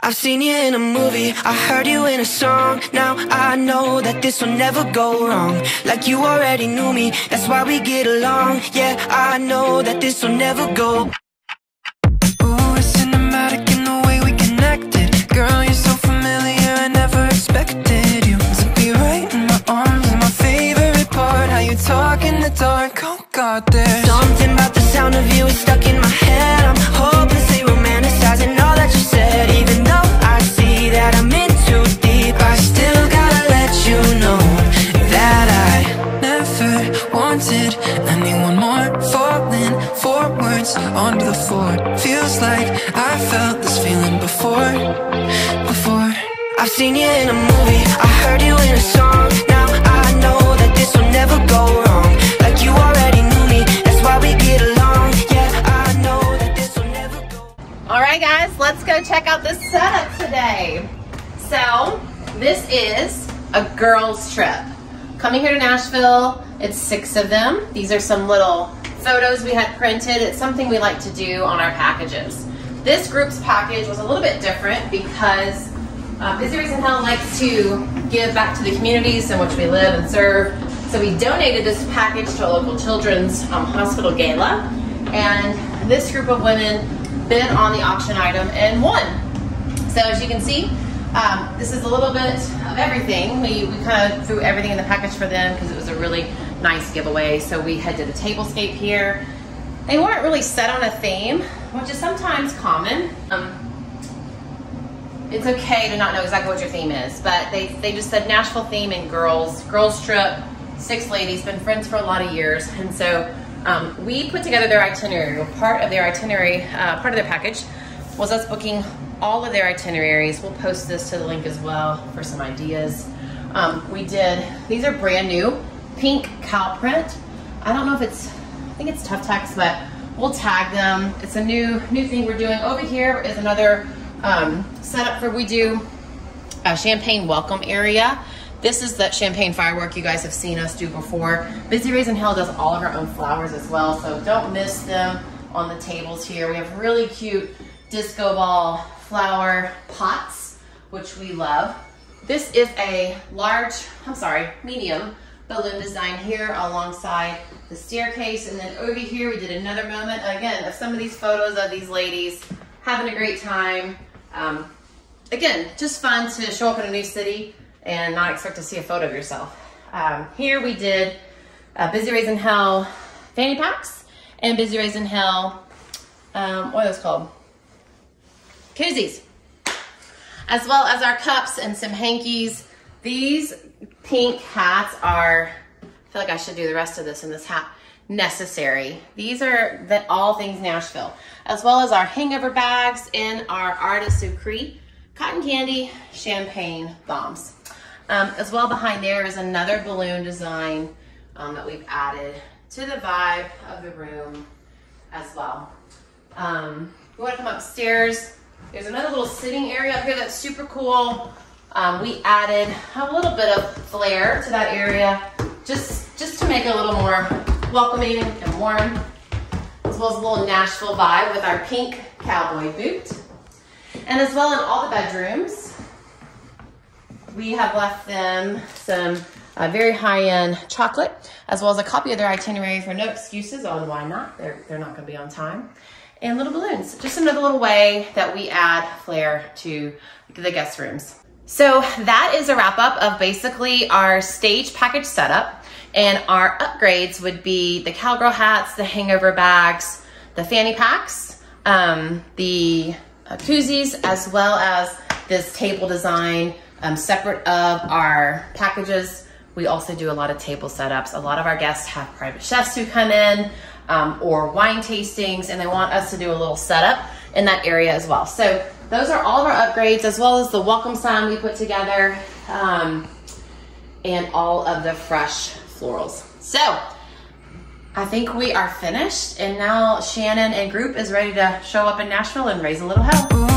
I've seen you in a movie, I heard you in a song. Now I know that this will never go wrong. Like you already knew me, that's why we get along. Yeah, I know that this will never go. Ooh, it's cinematic in the way we connected. Girl, you're so familiar, I never expected you to be right in my arms. And my favorite part, how you talk in the dark. Oh God, there's something about the sound of you is stuck in my head. I'm hopelessly romanticizing all that you said. Even though I see that I'm in too deep, I still gotta let you know that I never wanted anyone more. Falling forwards onto the floor, feels like I felt this feeling before. I've seen you in a movie, I heard you in a song. Now I know that this will never go wrong. Like you already knew me, that's why we get along. Yeah, I know that this will never go. All right, guys, let's go check out this setup today. So this is a girls trip. Coming here to Nashville, it's 6 of them. These are some little photos we had printed. It's something we like to do on our packages. This group's package was a little bit different because Busy Raisin Hell likes to give back to the communities in which we live and serve. So we donated this package to a local children's hospital gala. And this group of women bid on the auction item and won. So as you can see, this is a little bit of everything. We kind of threw everything in the package for them because it was a really nice giveaway. So we had did a tablescape here. They weren't really set on a theme, which is sometimes common. It's okay to not know exactly what your theme is, but they just said Nashville theme and girls trip, 6 ladies, been friends for a lot of years. And so we put together their itinerary. Part of their itinerary, part of their package was us booking all of their itineraries. We'll post this to the link as well for some ideas. These are brand new, pink cow print. I don't know if I think it's Tough Text, but we'll tag them. It's a new thing we're doing. Over here is another setup for, we do a champagne welcome area. This is that champagne firework you guys have seen us do before. Busy Raisin Hell does all of our own flowers as well, so don't miss them on the tables here. We have really cute disco ball flower pots, which we love. This is a medium balloon design here alongside the staircase. And then over here, we did another moment, again, of some of these photos of these ladies having a great time. Again, just fun to show up in a new city and not expect to see a photo of yourself. Here we did Busy Raisin Hell fanny packs and Busy Raisin Hell, what are those called? Koozies. As well as our cups and some hankies. These pink hats are, I feel like I should do the rest of this in this hat, necessary. These are all things Nashville. As well as our hangover bags and our Artist Sucre cotton candy champagne bombs. As well behind there is another balloon design that we've added to the vibe of the room as well. You want to come upstairs, there's another little sitting area up here that's super cool. We added a little bit of flair to that area just to make it a little more welcoming and warm, as well as a little Nashville vibe with our pink cowboy boot. And as well in all the bedrooms, we have left them some very high-end chocolate, as well as a copy of their itinerary for no excuses on why not. They're not going to be on time. And little balloons, just another little way that we add flair to the guest rooms. So that is a wrap up of basically our stage package setup, and our upgrades would be the cowgirl hats, the hangover bags, the fanny packs, the koozies, as well as this table design separate of our packages. We also do a lot of table setups. A lot of our guests have private chefs who come in or wine tastings, and they want us to do a little setup in that area as well. So those are all of our upgrades, as well as the welcome sign we put together and all of the fresh florals. So I think we are finished, and now Shannon and group is ready to show up in Nashville and raise a little hell.